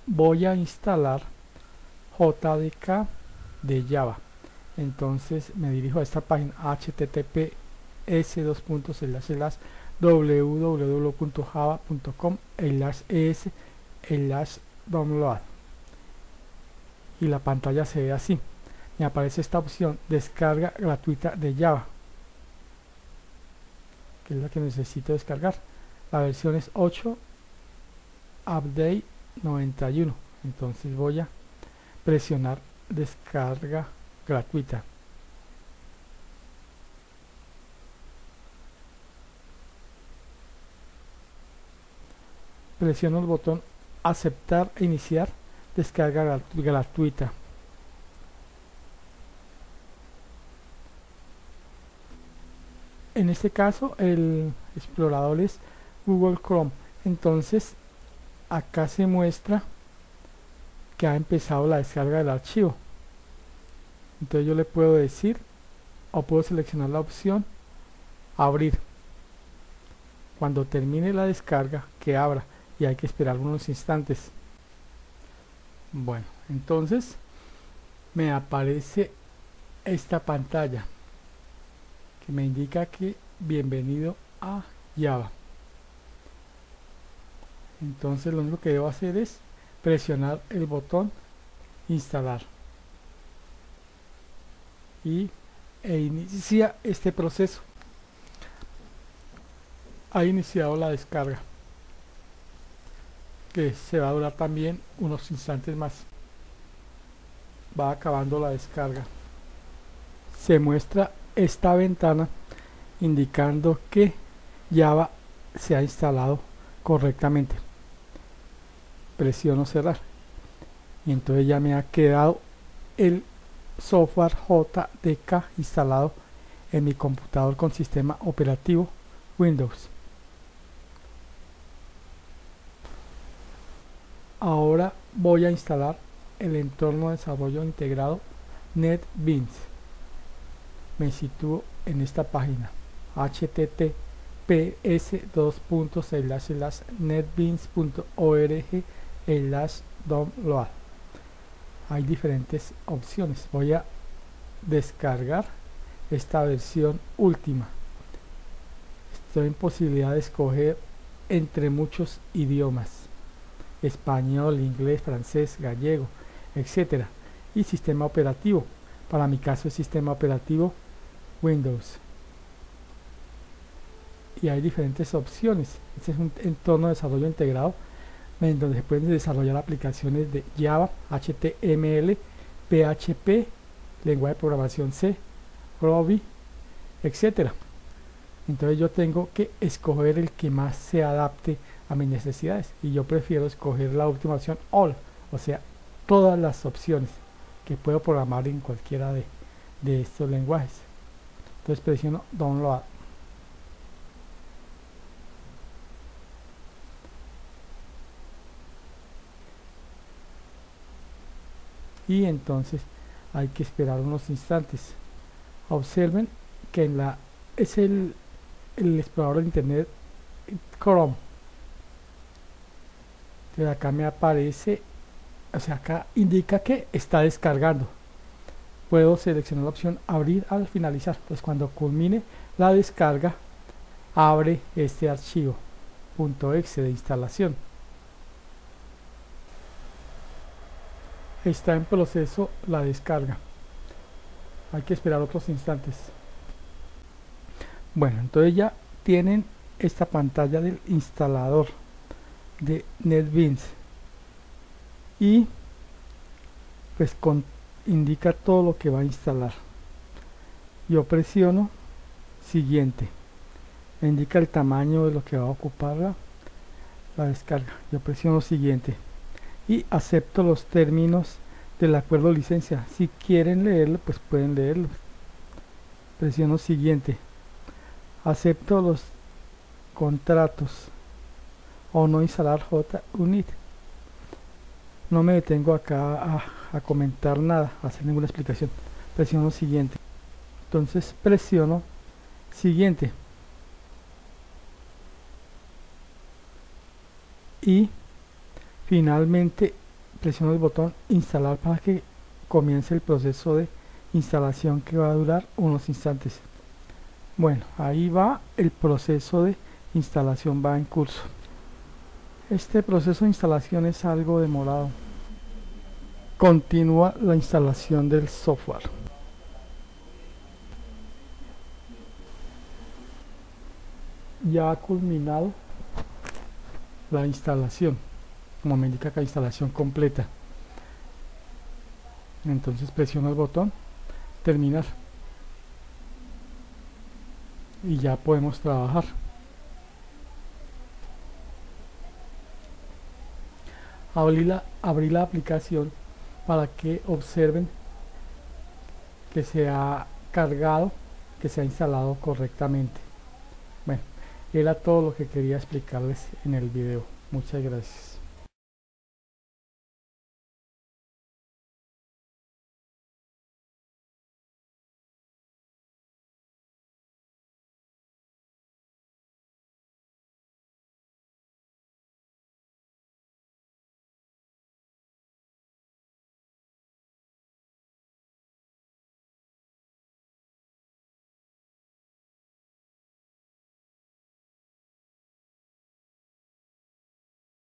voy a instalar JDK de Java. Entonces me dirijo a esta página https://www.java.com/es/download, y la pantalla se ve así. Me aparece esta opción, descarga gratuita de Java, que es la que necesito descargar. La versión es 8 update 91. Entonces voy a presionar descarga gratuita. Presiono el botón aceptar e iniciar descarga gratuita. En este caso el explorador es Google Chrome. Entonces acá se muestra que ha empezado la descarga del archivo. Entonces yo le puedo decir, o puedo seleccionar la opción abrir. Cuando termine la descarga, que abra, y hay que esperar unos instantes. Bueno, entonces me aparece esta pantalla que me indica que bienvenido a Java. Entonces lo único que debo hacer es presionar el botón instalar e inicia este proceso. Ha iniciado la descarga, que se va a durar también unos instantes más. Va acabando la descarga. Se muestra esta ventana indicando que Java se ha instalado correctamente. Presiono cerrar y entonces ya me ha quedado el software JDK instalado en mi computador con sistema operativo Windows. Ahora voy a instalar el entorno de desarrollo integrado NetBeans. Me sitúo en esta página https://netbeans.org/download. Hay diferentes opciones. Voy a descargar esta versión última. Estoy en posibilidad de escoger entre muchos idiomas: español, inglés, francés, gallego, etcétera, y sistema operativo. Para mi caso es sistema operativo Windows. Y hay diferentes opciones. Este es un entorno de desarrollo integrado en donde se pueden desarrollar aplicaciones de Java, HTML, PHP, lenguaje de programación C, Ruby, etcétera. Entonces yo tengo que escoger el que más se adapte a mis necesidades, y yo prefiero escoger la última opción, All, o sea, todas las opciones que puedo programar en cualquiera de estos lenguajes. Entonces presiono Download. Y entonces hay que esperar unos instantes. Observen que en la es el explorador de internet Chrome. Entonces acá me aparece, o sea, acá indica que está descargando. Puedo seleccionar la opción abrir al finalizar. Pues cuando culmine la descarga, abre este archivo .exe de instalación. Está en proceso la descarga. Hay que esperar otros instantes. Bueno, entonces ya tienen esta pantalla del instalador de NetBeans y pues indica todo lo que va a instalar. Yo presiono siguiente. Me indica el tamaño de lo que va a ocupar la descarga. Yo presiono siguiente y acepto los términos del acuerdo de licencia. Si quieren leerlo, pues pueden leerlo. Presiono siguiente. Acepto los contratos o no instalar JUnit. No me detengo acá a comentar nada, a hacer ninguna explicación. Presiono siguiente. Entonces presiono siguiente y finalmente presiono el botón instalar para que comience el proceso de instalación, que va a durar unos instantes. Bueno, ahí va el proceso de instalación, va en curso. Este proceso de instalación es algo demorado. Continúa la instalación del software. Ya ha culminado la instalación, como me indica acá, instalación completa. Entonces presiono el botón terminar y ya podemos trabajar. Abrí la aplicación para que observen que se ha cargado, que se ha instalado correctamente. Bueno, era todo lo que quería explicarles en el video. Muchas gracias.